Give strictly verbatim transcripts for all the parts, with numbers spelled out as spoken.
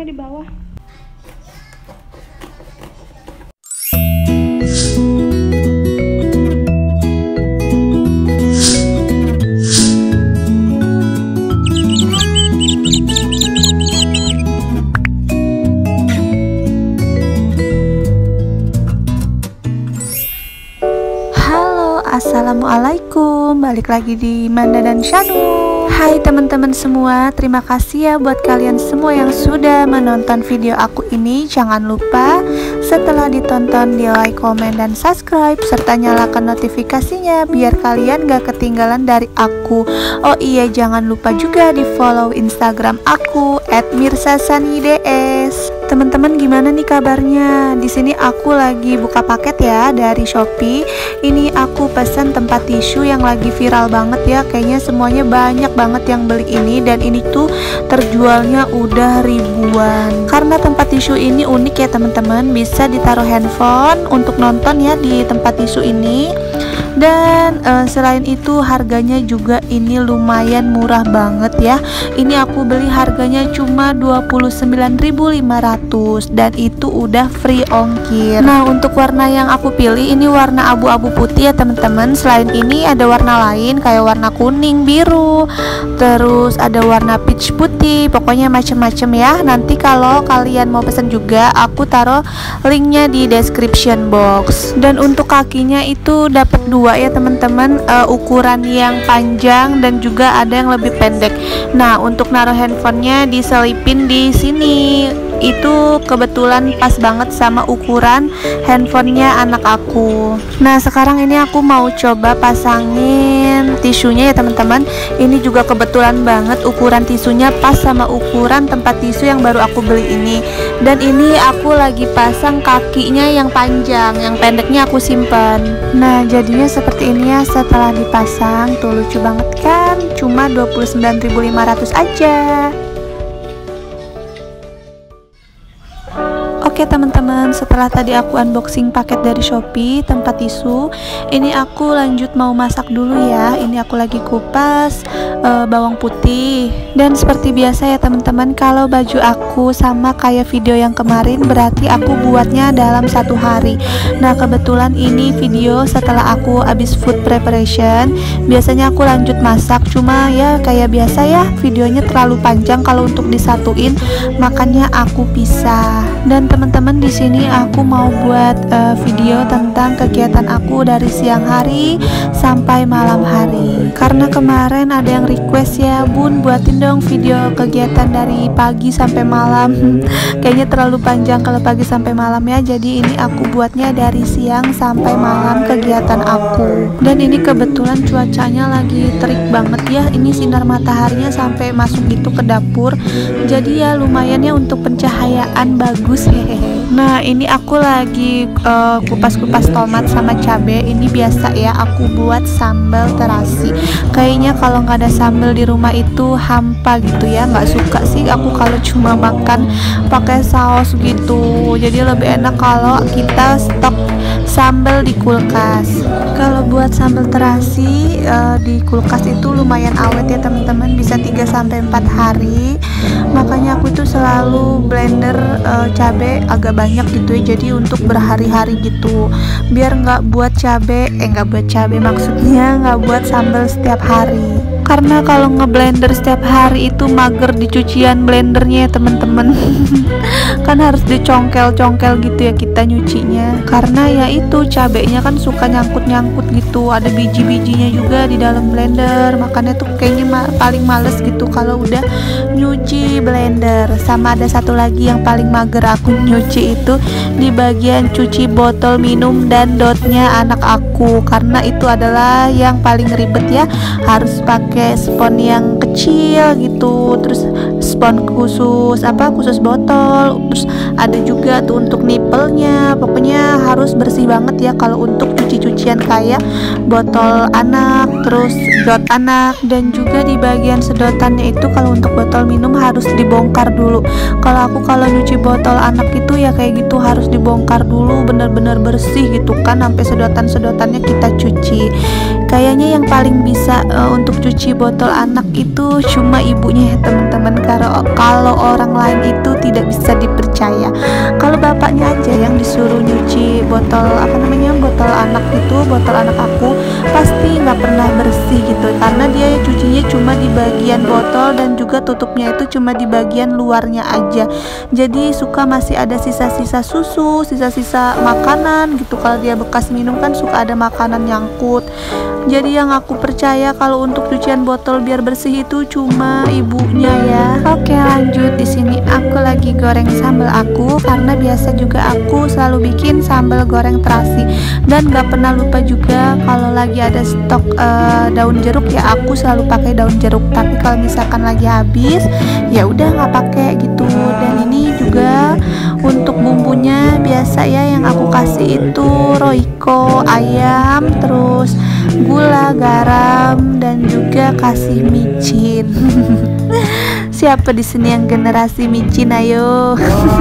di bawah. Assalamualaikum, balik lagi di Manda dan Shanu. Hai teman-teman semua, terima kasih ya buat kalian semua yang sudah menonton video aku ini. Jangan lupa setelah ditonton di like, komen, dan subscribe, serta nyalakan notifikasinya biar kalian gak ketinggalan dari aku. Oh iya, jangan lupa juga di follow Instagram aku et mirsasanids. Teman-teman gimana nih kabarnya? Di sini aku lagi buka paket ya dari Shopee. Ini aku pesan tempat tisu yang lagi viral banget ya. Kayaknya semuanya banyak banget yang beli ini, dan ini tuh terjualnya udah ribuan. Karena tempat tisu ini unik ya teman-teman, bisa ditaruh handphone untuk nonton ya di tempat tisu ini. Dan uh, selain itu harganya juga ini lumayan murah banget ya. Ini aku beli harganya cuma dua puluh sembilan ribu lima ratus dan itu udah free ongkir. Nah, untuk warna yang aku pilih ini warna abu-abu putih ya teman-teman. Selain ini ada warna lain kayak warna kuning, biru, terus ada warna peach putih, pokoknya macem-macem ya. Nanti kalau kalian mau pesan juga aku taruh linknya di description box. Dan untuk kakinya itu dapat dua ya teman-teman, uh, ukuran yang panjang dan juga ada yang lebih pendek. Nah, untuk naruh handphonenya diselipin di sini, itu kebetulan pas banget sama ukuran handphonenya anak aku. Nah, sekarang ini aku mau coba pasangin tisunya ya teman-teman. Ini juga kebetulan banget ukuran tisunya pas sama ukuran tempat tisu yang baru aku beli ini. Dan ini aku lagi pasang kakinya yang panjang, yang pendeknya aku simpan. Nah, jadinya seperti ini ya setelah dipasang. Tuh lucu banget kan? Cuma dua puluh sembilan ribu lima ratus aja. Oke teman-teman, setelah tadi aku unboxing paket dari Shopee tempat tisu, ini aku lanjut mau masak dulu ya. Ini aku lagi kupas e, bawang putih. Dan seperti biasa ya teman-teman, kalau baju aku sama kayak video yang kemarin berarti aku buatnya dalam satu hari. Nah, kebetulan ini video setelah aku habis food preparation. Biasanya aku lanjut masak, cuma ya kayak biasa ya videonya terlalu panjang kalau untuk disatuin, makanya aku pisah. Dan teman-teman di sini aku mau buat uh, video tentang kegiatan aku dari siang hari sampai malam hari. Karena kemarin ada yang request ya, Bun buatin dong video kegiatan dari pagi sampai malam. Kayaknya terlalu panjang kalau pagi sampai malam ya. Jadi ini aku buatnya dari siang sampai malam kegiatan aku. Dan ini kebetulan cuacanya lagi terik banget ya. Ini sinar mataharinya sampai masuk gitu ke dapur. Jadi ya lumayan ya untuk pencahayaan bagus ya. Nah, ini aku lagi uh, kupas-kupas tomat sama cabai. Ini biasa ya aku buat sambal terasi. Kayaknya kalau nggak ada sambal di rumah itu hampa gitu ya. Nggak suka sih aku kalau cuma makan pakai saus gitu. Jadi lebih enak kalau kita stok sambal di kulkas. Kalau buat sambal terasi uh, di kulkas itu lumayan awet ya teman-teman, bisa tiga sampai empat hari. Makanya aku tuh selalu blender uh, cabai agak banyak gitu ya, jadi untuk berhari-hari gitu, biar nggak buat cabai eh nggak buat cabai maksudnya nggak buat sambal setiap hari. Karena kalau ngeblender setiap hari itu mager di cucian blendernya ya teman-teman. Kan harus dicongkel-congkel gitu ya kita nyucinya, karena ya itu cabenya kan suka nyangkut-nyangkut gitu, ada biji-bijinya juga di dalam blender. Makanya tuh kayaknya ma paling males gitu kalau udah nyuci blender. Sama ada satu lagi yang paling mager aku nyuci itu di bagian cuci botol minum dan dotnya anak aku, karena itu adalah yang paling ribet ya, harus pakai spons yang kecil gitu, terus spons khusus apa khusus botol, terus ada juga tuh untuk nipelnya. Pokoknya harus bersih banget ya kalau untuk cuci-cucian kayak botol anak, terus dot anak, dan juga di bagian sedotannya itu kalau untuk botol minum harus dibongkar dulu. Kalau aku kalau nyuci botol anak itu ya kayak gitu harus dibongkar dulu, bener-bener bersih gitu kan, sampai sedotan-sedotannya kita cuci. Kayaknya yang paling bisa uh, untuk cuci botol anak itu cuma ibunya ya teman-teman. Kalau kalau orang lain itu tidak bisa dipercaya. Kalau bapaknya aja yang disuruh nyuci botol apa namanya botol anak itu, botol anak aku pasti nggak pernah bersih gitu, karena dia cucinya cuma di bagian botol dan juga tutupnya itu cuma di bagian luarnya aja. Jadi suka masih ada sisa-sisa susu, sisa-sisa makanan gitu. Kalau dia bekas minum kan suka ada makanan nyangkut. Jadi yang aku percaya kalau untuk cucian botol biar bersih itu cuma ibunya ya. Oke, lanjut. Di sini aku lagi goreng sambal aku, karena biasa juga aku selalu bikin sambal goreng terasi, dan gak pernah lupa juga kalau lagi ada stok uh, daun jeruk ya aku selalu pakai daun jeruk. Tapi kalau misalkan lagi habis ya udah nggak pakai gitu. Dan ini juga untuk bumbunya biasa ya yang aku kasih itu Royco ayam, terus gula, garam, dan juga kasih micin. Siapa di sini yang generasi micin? Ayo.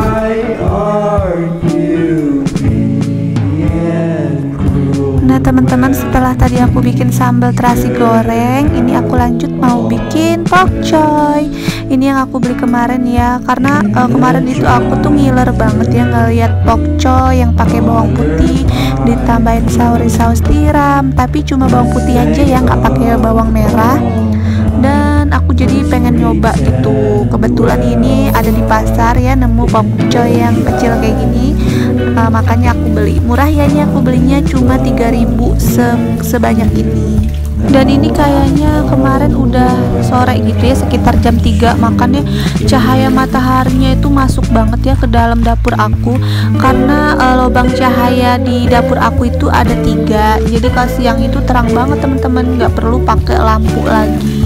Nah teman-teman, setelah tadi aku bikin sambal terasi goreng, ini aku lanjut mau bikin pokcoy. Ini yang aku beli kemarin ya, karena uh, kemarin itu aku tuh ngiler banget ya ngeliat pokcoy yang pakai bawang putih ditambahin saus saus tiram, tapi cuma bawang putih aja ya, nggak pakai bawang merah. Dan aku jadi pengen nyoba gitu. Kebetulan ini ada di pasar ya, nemu pokcoy yang kecil kayak gini, uh, makanya aku beli. Murah ya, ini aku belinya cuma tiga ribu se sebanyak ini. Dan ini kayaknya kemarin udah sore gitu ya, sekitar jam tiga, makanya cahaya mataharinya itu masuk banget ya ke dalam dapur aku. Karena uh, lubang cahaya di dapur aku itu ada tiga, jadi kalau siang itu terang banget teman-teman, nggak perlu pakai lampu lagi.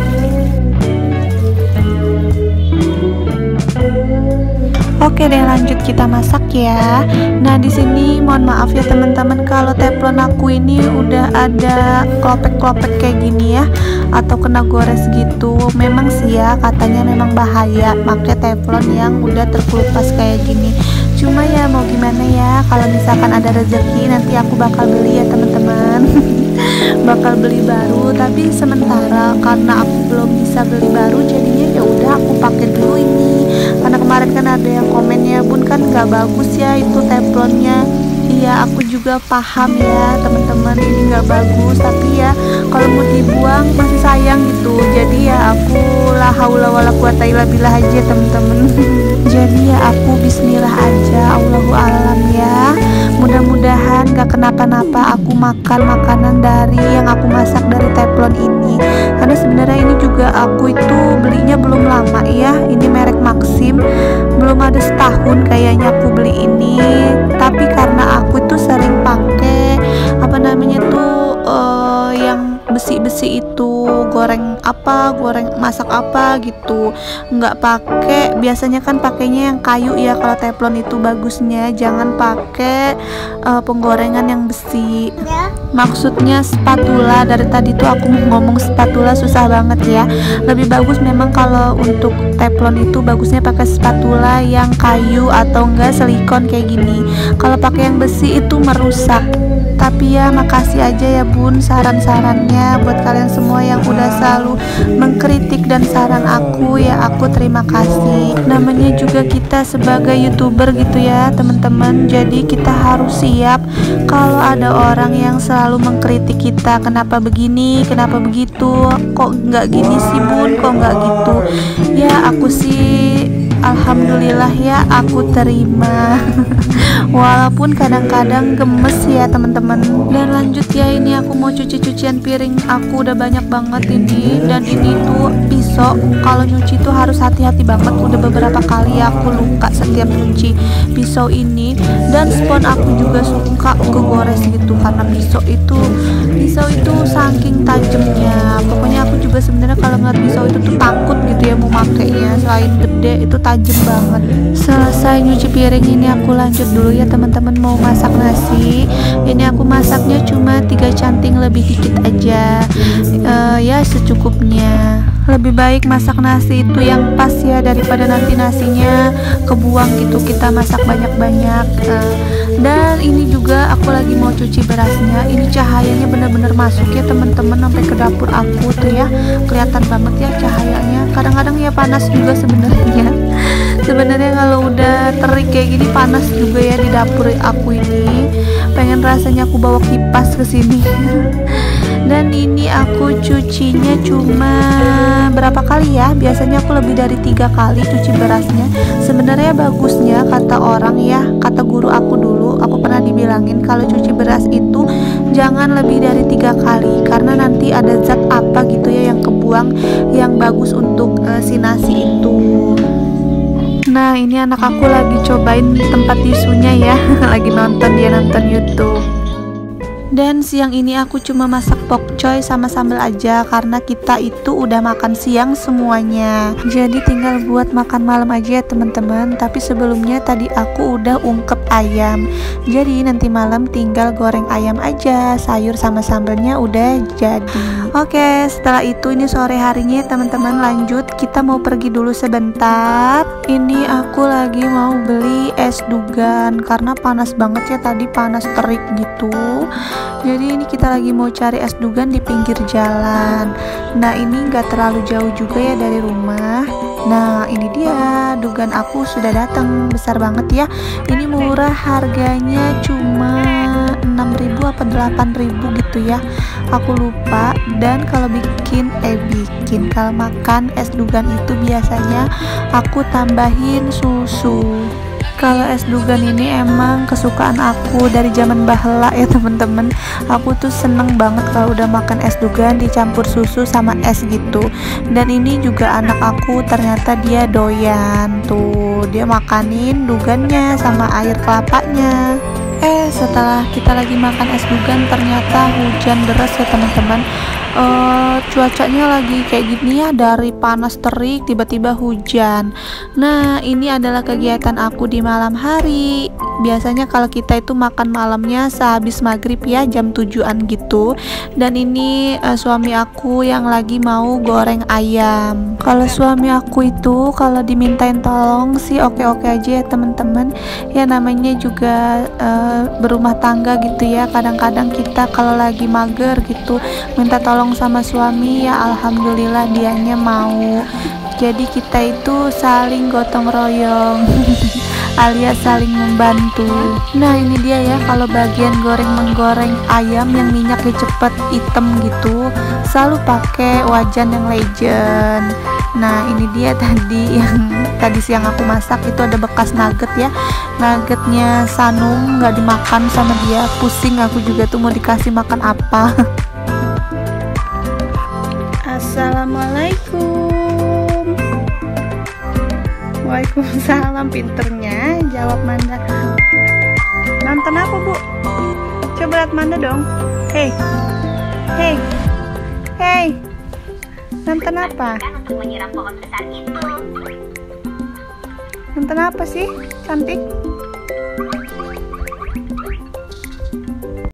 Oke deh, lanjut kita masak ya. Nah di sini mohon maaf ya teman-teman kalau teflon aku ini udah ada klopek-klopek kayak gini ya, atau kena gores gitu. Memang sih ya katanya memang bahaya pakai teflon yang udah terkelupas kayak gini. Cuma ya mau gimana ya, kalau misalkan ada rezeki nanti aku bakal beli ya teman-teman. Bakal beli baru, tapi sementara karena aku belum bisa beli baru, jadinya ya udah aku pakai dulu ini. Karena kemarin kan ada yang komen ya, Bun kan nggak bagus ya itu teflonnya. Iya aku juga paham ya teman-teman, ini nggak bagus, tapi ya kalau mau dibuang masih sayang gitu. Jadi ya aku la haula wala quwata illa billah aja teman-teman. Jadi ya aku bismillah aja, Allahu alam ya. Mudah-mudahan gak kenapa-napa aku makan makanan dari yang aku masak dari teflon ini. Karena sebenarnya ini juga aku itu belinya belum lama ya. Ini merek Maxim, belum ada setahun kayaknya aku beli ini. Tapi karena aku itu sering pakai apa namanya tuh uh, yang besi-besi itu, goreng apa, goreng masak apa gitu, nggak pakai. Biasanya kan pakainya yang kayu ya kalau teflon itu bagusnya, jangan pakai uh, penggorengan yang besi. Maksudnya spatula, dari tadi tuh aku mau ngomong spatula susah banget ya. Lebih bagus memang kalau untuk teflon itu bagusnya pakai spatula yang kayu atau enggak silikon kayak gini. Kalau pakai yang besi itu merusak. Tapi ya makasih aja ya Bun saran-sarannya buat kalian semua yang udah selalu mengkritik dan saran aku ya, aku terima kasih. Namanya juga kita sebagai YouTuber gitu ya teman-teman, jadi kita harus siap kalau ada orang yang selalu mengkritik kita, kenapa begini, kenapa begitu, kok nggak gini sih Bun, kok nggak gitu. Ya aku sih alhamdulillah ya aku terima. Walaupun kadang-kadang gemes ya teman-teman. Dan lanjut ya, ini aku mau cuci cucian piring aku udah banyak banget ini. Dan ini tuh pisau, kalau nyuci tuh harus hati-hati banget. Udah beberapa kali aku luka setiap nyuci pisau ini. Dan spons aku juga suka kegores gitu karena pisau itu pisau itu saking tajamnya. Pokoknya aku juga sebenarnya kalau ngeliat pisau itu tuh takut gitu ya mau makainya, selain gede itu tajam banget. Selesai nyuci piring ini aku lanjut dulu ya teman-teman, mau masak nasi. Ini aku masaknya cuma tiga canting lebih dikit aja, uh, ya secukupnya. Lebih baik masak nasi itu yang pas ya, daripada nanti nasinya kebuang gitu kita masak banyak-banyak. Nah, dan ini juga aku lagi mau cuci berasnya. Ini cahayanya bener-bener masuk ya teman-teman, sampai ke dapur aku tuh ya, kelihatan banget ya cahayanya. Kadang-kadang ya panas juga sebenarnya. Sebenarnya kalau udah terik kayak gini panas juga ya di dapur aku ini. Pengen rasanya aku bawa kipas ke sini. Dan ini aku cucinya cuma berapa kali ya? Biasanya aku lebih dari tiga kali cuci berasnya. Sebenarnya bagusnya kata orang ya, kata guru aku dulu, aku pernah dibilangin kalau cuci beras itu jangan lebih dari tiga kali, karena nanti ada zat apa gitu ya yang kebuang, yang bagus untuk uh, si nasi itu. Nah, ini anak aku lagi cobain tempat tisunya ya. Lagi nonton, dia nonton YouTube. Dan siang ini aku cuma masak pokcoy sama sambal aja, karena kita itu udah makan siang semuanya. Jadi tinggal buat makan malam aja ya teman-teman. Tapi sebelumnya tadi aku udah ungkep ayam. Jadi nanti malam tinggal goreng ayam aja, sayur sama sambalnya udah jadi. Oke, setelah itu ini sore harinya teman-teman lanjut. Kita mau pergi dulu sebentar. Ini aku lagi mau beli es dugan karena panas banget ya, tadi panas terik gitu. Jadi ini kita lagi mau cari es dugan di pinggir jalan. Nah, ini gak terlalu jauh juga ya dari rumah. Nah, ini dia dugan aku sudah datang, besar banget ya. Ini murah, harganya cuma enam ribu apa delapan ribu gitu ya, aku lupa. Dan kalau bikin eh bikin kalau makan es dugan itu biasanya aku tambahin susu. Kalau es dugan ini emang kesukaan aku dari zaman baheula ya temen-temen. Aku tuh seneng banget kalau udah makan es dugan dicampur susu sama es gitu. Dan ini juga anak aku ternyata dia doyan tuh, dia makanin dugannya sama air kelapanya. Eh setelah kita lagi makan es dugan ternyata hujan deras ya teman-teman. Uh, cuacanya lagi kayak gini ya, dari panas terik tiba-tiba hujan. Nah, ini adalah kegiatan aku di malam hari. Biasanya kalau kita itu makan malamnya sehabis maghrib ya, jam tujuan gitu. Dan ini uh, suami aku yang lagi mau goreng ayam. Kalau suami aku itu kalau dimintain tolong sih oke-oke aja ya teman-teman. Ya namanya juga uh, berumah tangga gitu ya. Kadang-kadang kita kalau lagi mager gitu minta tolong sama suami ya alhamdulillah dianya mau. Jadi kita itu saling gotong royong alias saling membantu. Nah, ini dia ya, kalau bagian goreng menggoreng ayam yang minyaknya cepet hitam gitu selalu pakai wajan yang legend. Nah, ini dia tadi yang tadi siang aku masak itu ada bekas nugget ya. Nuggetnya Sanum nggak dimakan sama dia, pusing aku juga tuh mau dikasih makan apa. Assalamualaikum. Waalaikumsalam, pinternya jawab Manda. Nonton apa bu? Coba lihat Manda dong. Hei, hei, hei, nonton apa? Nonton apa sih, cantik?